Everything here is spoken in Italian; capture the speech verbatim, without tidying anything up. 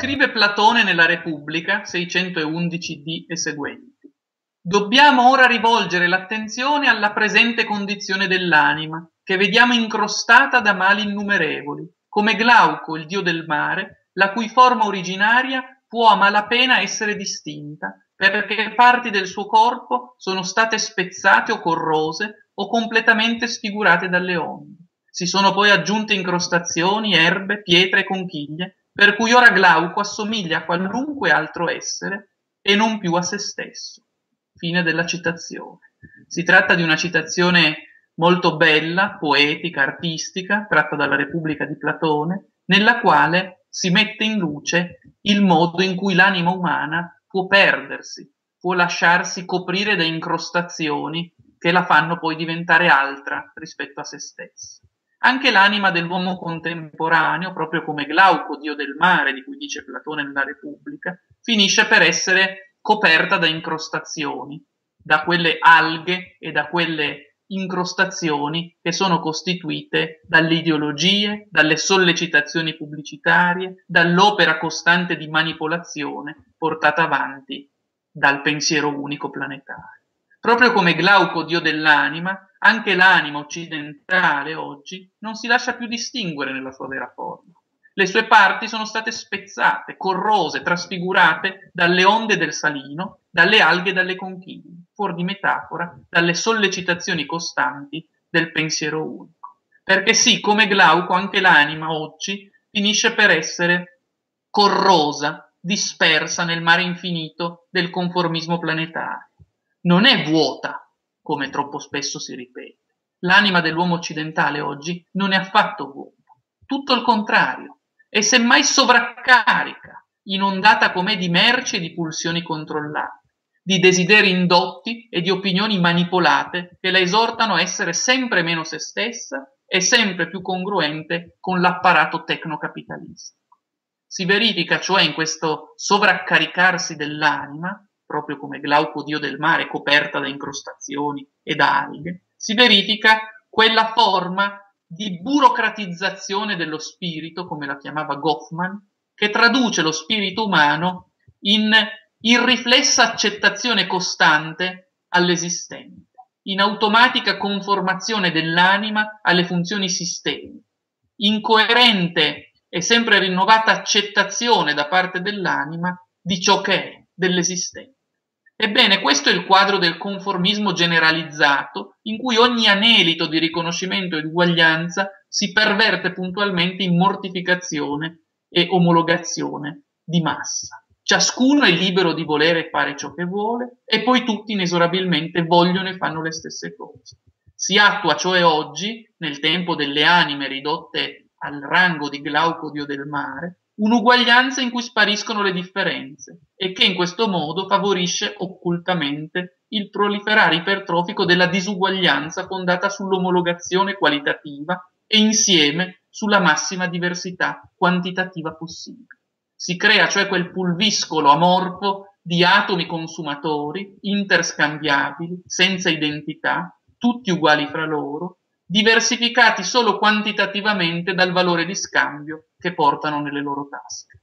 Scrive Platone nella Repubblica seicentoundici d e seguenti. Dobbiamo ora rivolgere l'attenzione alla presente condizione dell'anima, che vediamo incrostata da mali innumerevoli, come Glauco, il dio del mare, la cui forma originaria può a malapena essere distinta, perché parti del suo corpo sono state spezzate o corrose o completamente sfigurate dalle onde. Si sono poi aggiunte incrostazioni, erbe, pietre e conchiglie, per cui ora Glauco assomiglia a qualunque altro essere e non più a se stesso. Fine della citazione. Si tratta di una citazione molto bella, poetica, artistica, tratta dalla Repubblica di Platone, nella quale si mette in luce il modo in cui l'anima umana può perdersi, può lasciarsi coprire da incrostazioni che la fanno poi diventare altra rispetto a se stessa. Anche l'anima dell'uomo contemporaneo, proprio come Glauco, dio del mare, di cui dice Platone nella Repubblica, finisce per essere coperta da incrostazioni, da quelle alghe e da quelle incrostazioni che sono costituite dalle ideologie, dalle sollecitazioni pubblicitarie, dall'opera costante di manipolazione portata avanti dal pensiero unico planetario. Proprio come Glauco, dio dell'anima, anche l'anima occidentale oggi non si lascia più distinguere nella sua vera forma. Le sue parti sono state spezzate, corrose, trasfigurate dalle onde del Salino, dalle alghe e dalle conchiglie, fuori di metafora, dalle sollecitazioni costanti del pensiero unico. Perché sì, come Glauco, anche l'anima oggi finisce per essere corrosa, dispersa nel mare infinito del conformismo planetario. Non è vuota, come troppo spesso si ripete. L'anima dell'uomo occidentale oggi non è affatto vuota, tutto il contrario, è semmai sovraccarica, inondata com'è di merci e di pulsioni controllate, di desideri indotti e di opinioni manipolate che la esortano a essere sempre meno se stessa e sempre più congruente con l'apparato tecnocapitalistico. Si verifica cioè in questo sovraccaricarsi dell'anima, proprio come Glauco, dio del mare, coperta da incrostazioni e da alghe, si verifica quella forma di burocratizzazione dello spirito, come la chiamava Goffman, che traduce lo spirito umano in irriflessa accettazione costante all'esistente, in automatica conformazione dell'anima alle funzioni sistemiche, incoerente e sempre rinnovata accettazione da parte dell'anima di ciò che è, dell'esistente. Ebbene, questo è il quadro del conformismo generalizzato, in cui ogni anelito di riconoscimento e uguaglianza si perverte puntualmente in mortificazione e omologazione di massa. Ciascuno è libero di volere fare ciò che vuole e poi tutti inesorabilmente vogliono e fanno le stesse cose. Si attua cioè oggi, nel tempo delle anime ridotte al rango di Glauco, dio del mare, un'uguaglianza in cui spariscono le differenze e che in questo modo favorisce occultamente il proliferare ipertrofico della disuguaglianza fondata sull'omologazione qualitativa e insieme sulla massima diversità quantitativa possibile. Si crea cioè quel pulviscolo amorfo di atomi consumatori, interscambiabili, senza identità, tutti uguali fra loro, diversificati solo quantitativamente dal valore di scambio che portano nelle loro tasche.